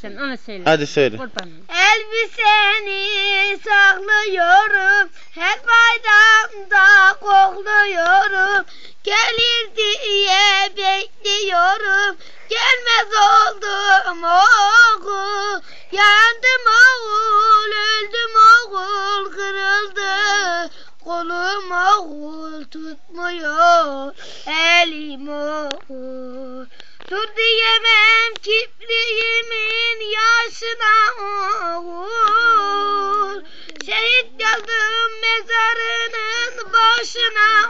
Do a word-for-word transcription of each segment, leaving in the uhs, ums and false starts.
sen onu söyle. Hadi söyle. Kurbanım. Elbiseni saklıyorum, her bayramda kokluyorum. Gelir diye bekliyorum, gelmez oldum oğul. Yandım oğul, öldüm oğul, kırıldı kolum oğul, tutmuyor elim oğul. Dur diyemem kipriğimin yaşına oğul. Şehit kaldım mezarının başına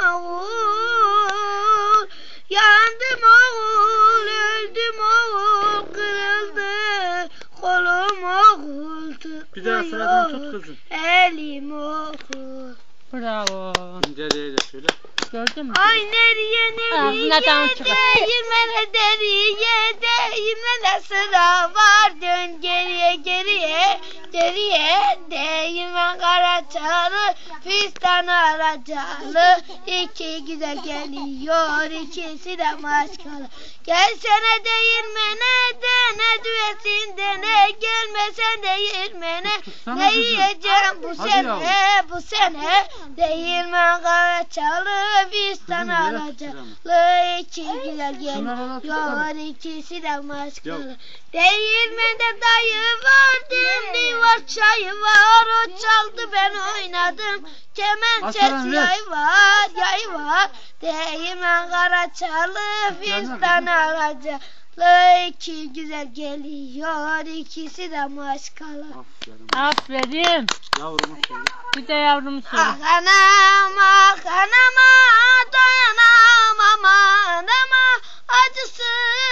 oğul. Yandım oğul, öldüm oğul, kırıldı kolum oğul, Bir daha sıradını tut tutmuyor kızım. elim oğul. Bravo. İnceliğe de söyle. Gördün mü? Ay nereye nereye değirmene deriye değirmene sıra var, dön geriye geriye geriye değirmen Karaçalı fistan aracalı, iki güzel geliyor ikisi de maşkalı. Gelsene değirmene de ne düesin de ne, gelmesen değirmene ne yiyeceğim bu sene bu sene. Değirmen Karaçalı fistan alacalı, iki güzel geliyor ikisi de maşkalı. Değirmende dayı var, dimdi var, çayı var, o çaldı ben oynadım. Kemençesi yay var, yay var. Değirmen Karaçalı fistan alacalı, iki güzel geliyor ikisi de maşkalı. Aferin. Yavrumu söyle. Bir de yavrumu söyle. Ah anam, ah anama dayanamam anama, acısı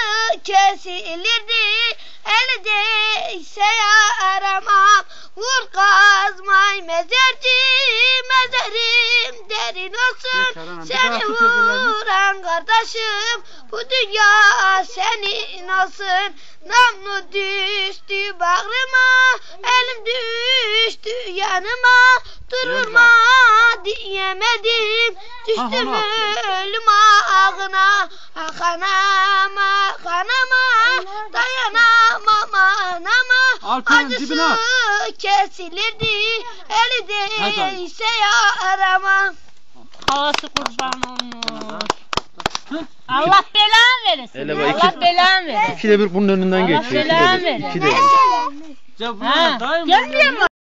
kesilirdi eldeyse yaramam. Vur kazmay mezarcı, mezerim derin olsun. Seni vuran kardeşim, bu dünya senin olsun. Namlu düştü bağrıma, elim düştü yanıma. Dururma diyemedim, düştüm ölüm ağına. Ah anam, ah anama dayanamam anama, acısı kesilirdi eli değse yaramam. Havası kurban olmuş. Allah belanı versin. Hele bak, Allah iki- belanı versin. İkide bir bunun önünden Allah geçiyor. belanı İkide bir. versin. İkide bir. Ya bu Ha, daim gelmiyor mu?